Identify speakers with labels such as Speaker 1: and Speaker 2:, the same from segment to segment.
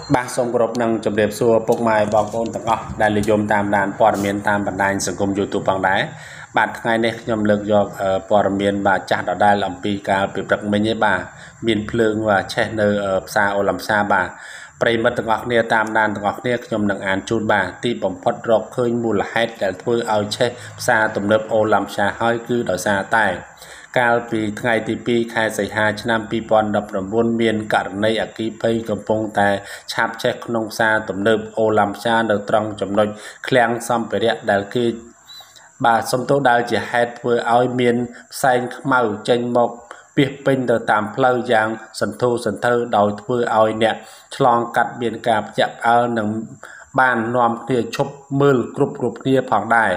Speaker 1: បាទសូមគោរពនឹងជម្រាបសួរពុកម៉ែបងប្អូនទាំងអស់ដែលនិយមតាមដានព័ត៌មានតាមបណ្ដាញសង្គម YouTube ផងដែរបាទថ្ងៃនេះខ្ញុំលើកយកព័ត៌មានបាទចាស់ដដែលអំពីការពីព្រឹកមិញឯបាទមានភ្លើងឆេះនៅផ្សារអូឡ ំសាបាទប្រិមិត្តទាំងអស់គ្នាតាមដានទាំងអស់គ្នាខ្ញុំនឹងអានជូនបាទទីបំផុតរកឃើញមូលហេតុដែលធ្វើឲ្យឆេះផ្សារទំនើបអូឡ ំសាហើយគឺដោយសារតែកាលពីថ្ងៃទី2ខែសីហាឆ្នាំ2019មានករណីអគ្គិភ័យកំពុងតែឆាបឆេះក្នុងផ្សារទំនើបអូឡ ំសានៅត្រង់ចំណុចឃ្លាំងសម្ភារៈដែលគេបាទសំទោសដែលជាហេតុធ្វើឲ្យមានផ្សែងខ្មៅចេញមកពីពេញទៅតាមផ្លូវយ៉ាងសន្ធោសន្ធៅដោយធ្វើឲ្យអ្នកឆ្លងកាត់មានការភ្ញាក់ផ្អើលនិងបាននាំគ្នាឈប់មើលគ្រប់គ្នាផងដែរ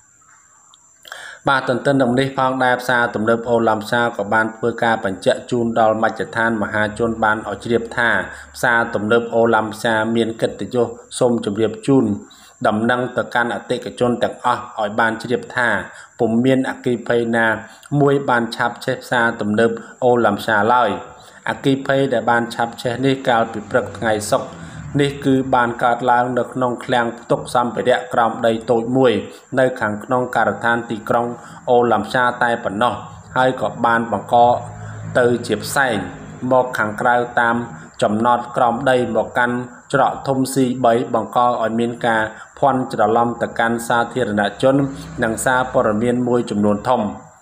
Speaker 1: បាទទន្ទឹមនឹងនេះផងដែរផ្សារទំនើបអូឡ ំសាក៏បានធ្វើការបញ្ជាក់ជូនដល់មជ្ឈដ្ឋានមហាជនបានឲ្យជ្រាបថាផ្សារទំនើបអូឡ ំសាមានកិត្តិយសសូមជម្រាបជូនដំណឹងទៅកាន់អតិថិជនទាំងអស់ឲ្យបានជ្រាបថាពុំមានអគ្គិភ័យណាមួយបានឆាបឆេះផ្សារទំនើបអូឡ ំសាឡើយអគ្គិភ័យដែលបានឆាបឆេះនេះកាលពីព្រឹកថ្ងៃសុក្រនេះគឺបានកើតឡើងនៅក្នុងឃ្លាំងផ្ទុកសម្ភារៈក្រោមដីតូចមួយនៅខាងក្នុងការដ្ឋានទីក្រុងអូឡ ំសាតែប៉ុណ្ណោះហើយក៏បានបង្កទៅជាផ្សែងមកខាងក្រៅតាមចំណតក្រោមដីមកកាន់ច្រកធំ C3 បង្កឲ្យមានការភ័ន្តច្រឡំទៅកាន់សាធារណជននិងសារព័ត៌មានមួយចំនួនធំ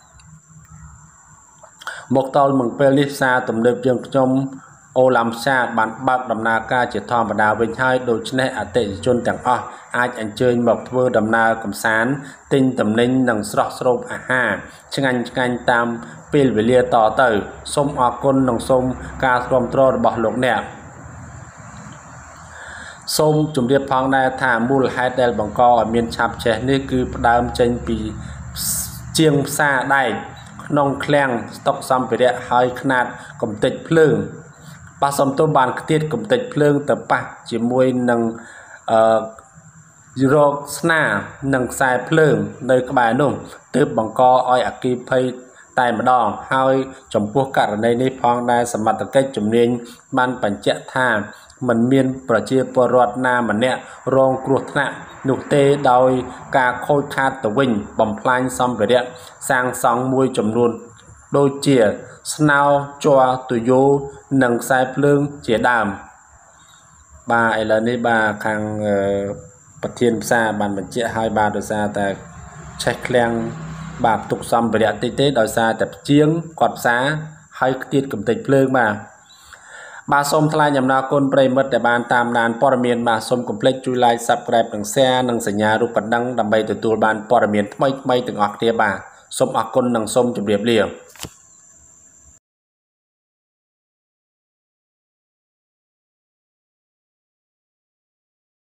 Speaker 1: មកតមកពេលនេះផ្សារទំនើបយើងខ្ញុំអូឡ ំសាបានបើកដំណើរការជាធម្មតាវិញហើយដូច្នេះអតិថិជនទាំងអស់អាចអញ្ជើញមកធ្វើដំណើរកម្សាន្តទិញទំនិញនិងស្រស់ស្រូបអាហារឆ្ងាញ់តាមពេលវេលាតទៅសូមអរគុណនិងសូមការគាំទ្ររបស់លោកអ្នកសូមជម្រាបផងដែរថាមូលហេតុដែលបង្កឲ្យមានឆាបឆេះនេះគឺផ្ដើមចេញពីជាងផ្សារដែកក្នុងឃ្លាំងស្តុកសម្ភារៈហើយខ្នាតកម្ទេចភ្លើងប៉ះសំទោសបានខ្ទាតកម្ទេចភ្លើងទៅប៉ះជាមួយនឹងរោគស្នានិងខ្សែភ្លើងនៅក្បែរនោះទើបបង្កឲ្យអគ្គិភ័យតែម្ដងហើយចំពោះករណីនេះផងដែរសមត្ថកិច្ចជំនាញបានបញ្ជាក់ថាមិនមានប្រជាពលរដ្ឋណាម្នាក់រងគ្រោះថ្នាក់នោះទេដោយការខូចខាតទៅវិញបំផ្លាញសម្ភារៈសាងសង់មួយចំនួនដូចជាស្នោជ័រទុយោនិងខ្សែភ្លើងជាដើមបាទឥឡូវនេះបាទខាងប្រធានផ្សារបានបញ្ជាក់ឲ្យបាទដោយសារតែឆេះឃ្លាំងបាទទុកសម្ភារៈតិចទេដោយសារតែជាងគាត់ផ្សារហើយខ្ទាតកម្ទេចភ្លើងបាទសូមថ្លែងអំណរគុណប្រិមិត្តដែលបានតាមដានព័ត៌មានបាទសូមកុំភ្លេចជួយ like Subscribe និង Share និងសញ្ញារូបបណ្ដឹងដើម្បីទទួលបានព័ត៌មានថ្មីទាំងអស់គ្នាបាទសូមអរគុណនិងសូមជម្រាបលា